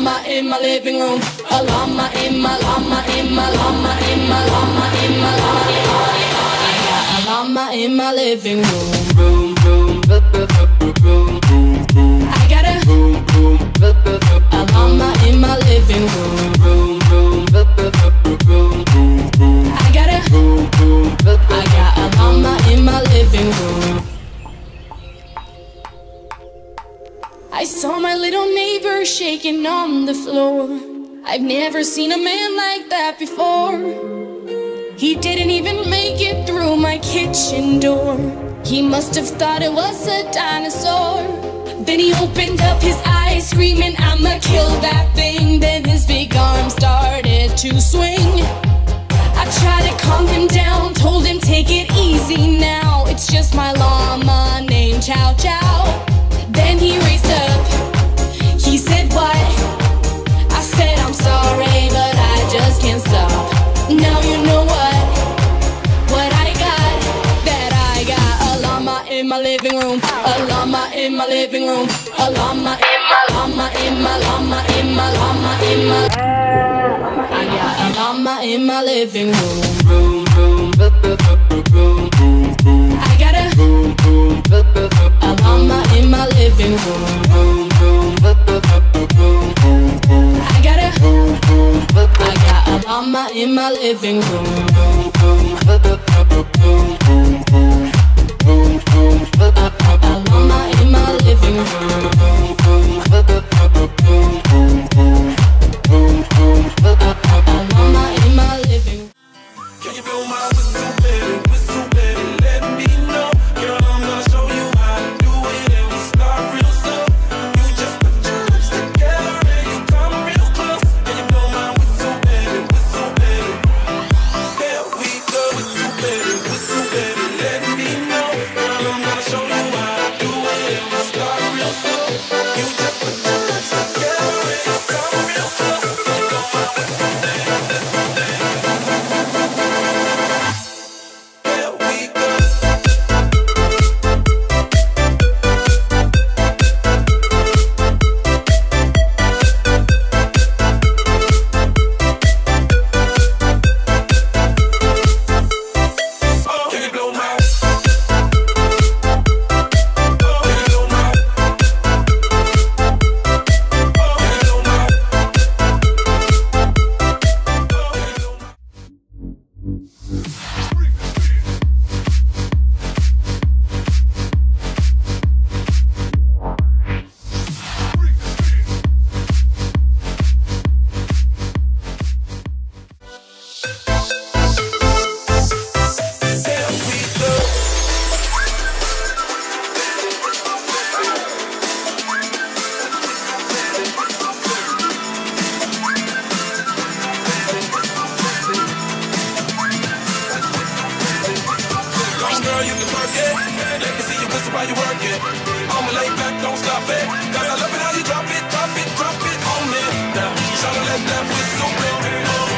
llama in my living room. A llama in my llama in my llama in my llama in my llama. I got a llama in my living room. I got a llama in my living room. I got a llama in my living room. I saw my little neighbor shaking on the floor. I've never seen a man like that before. He didn't even make it through my kitchen door. He must have thought it was a dinosaur. Then he opened up his eyes, screaming, I'ma kill that thing. Then his big arm started to swing. I tried to calm him down, told him take it easy now. It's just my llama named Chow Chow. Then he raised up, he said what? I said I'm sorry, but I just can't stop. Now you know what I got? That I got a llama in my living room. A llama in my living room. A llama in my llama in my llama in my llama in my. I got a llama in my living room. I got a llama in my living room. I got a llama in my living room. A llama in my living room. A llama in my living room. Can you blow my whistle, baby, let me know. Girl, I'm gonna show you how to do it, and we start real slow. You just put your lips together and you come real close. Can you blow my whistle, baby, there we go. Whistle, baby, let me know. Girl, I'm gonna show you how to do it, and we start real slow. You just put your lips together and you come real close. Can you blow my whistle, baby, there we go. Can you blow my? Can you blow my? Can you blow my? There we go. Long girl, you can work it. Let me see you whistle while you work it. I'ma lay back, don't stop it. 'Cause I love it how you drop it on me. Now, try to let that whistle blow.